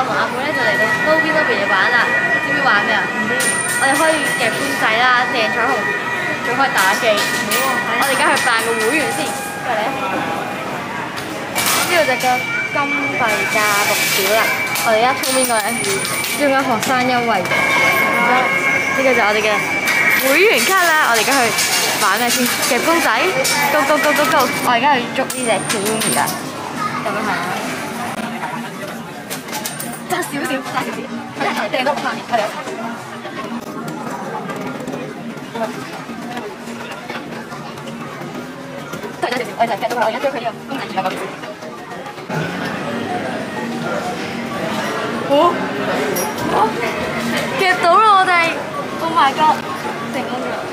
我同阿妹咧就嚟到撈邊嘢玩啦，知唔知玩咩啊？唔知。我哋可以夾公仔啦，掟彩虹，仲可以打機。我哋而家去辦個會員先，過嚟。呢度就叫金幣價6表啦。我哋而家衝邊個咧？仲有學生優惠嘅。呢個就係我哋嘅會員卡啦。我哋而家去玩咩先？夾公仔 ，go go go go go！ 我而家去捉呢隻小 Umi 啦。咁樣係啊。爭少少，掟到下面，係啊。我哋就夾到佢，我而家將佢呢個公仔轉咗過夾到啦我哋 ！Oh my god！ 成功咗！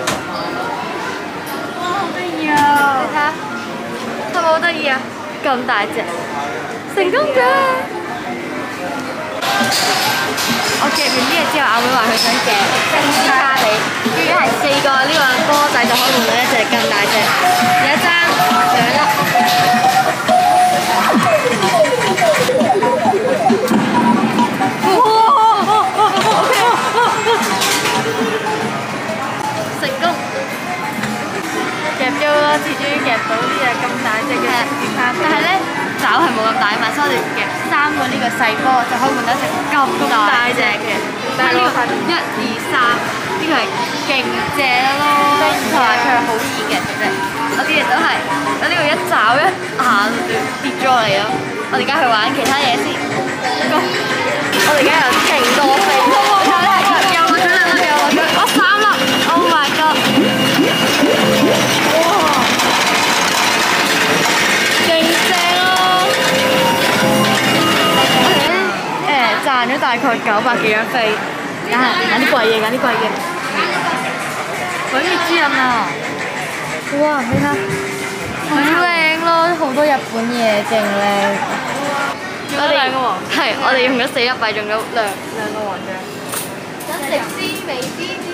哇，好得意啊！你睇下，係咪好得意啊？咁大隻，成功咗！我夾完呢嘢之後，阿妹話佢想夾星卡比，如果係4個呢個波仔就可以換到一隻更大隻，有一爭2粒。成功夾咗多次，終於夾到呢隻咁大隻嘅星卡比，但係咧爪係冇咁大嘛，所以我哋夾3個呢個細波就可以換到一隻咁大隻嘅。但係呢個1、2、3呢個係勁正咯，同埋佢係好易嘅啫。我啲嘢都係，我呢個一爪一下就跌咗落嚟咯。我哋而家去玩其他嘢先。我哋而家有勁多飛，又落咗啦，又落咗，我3粒 ，Oh my god！ 哇，勁正咯！我哋咧賺咗大概900幾張飛，揀啲貴嘢，揀啲貴嘢。鬼滅之刃啊！哇，你睇，好靚咯，好多日本嘢，勁靚。我哋2個王，係我哋用咗4粒幣，中咗兩個王獎。想食絲味芝士。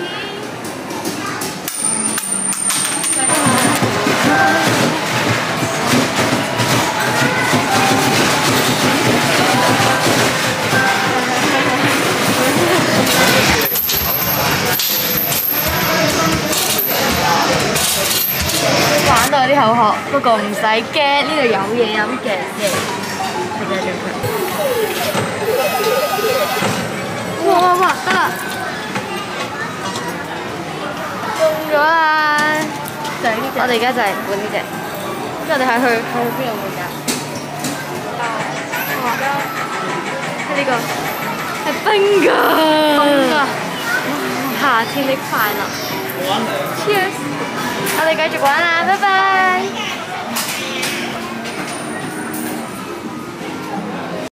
玩到有啲口渴，不過唔使驚，呢度有嘢飲嘅。哇，得啦，中咗啦！就係呢隻。我哋而家就係換呢隻，咁我哋係去邊度換㗎？呢個係冰㗎，夏天的快樂。Cheers！我哋繼續玩啦，拜拜。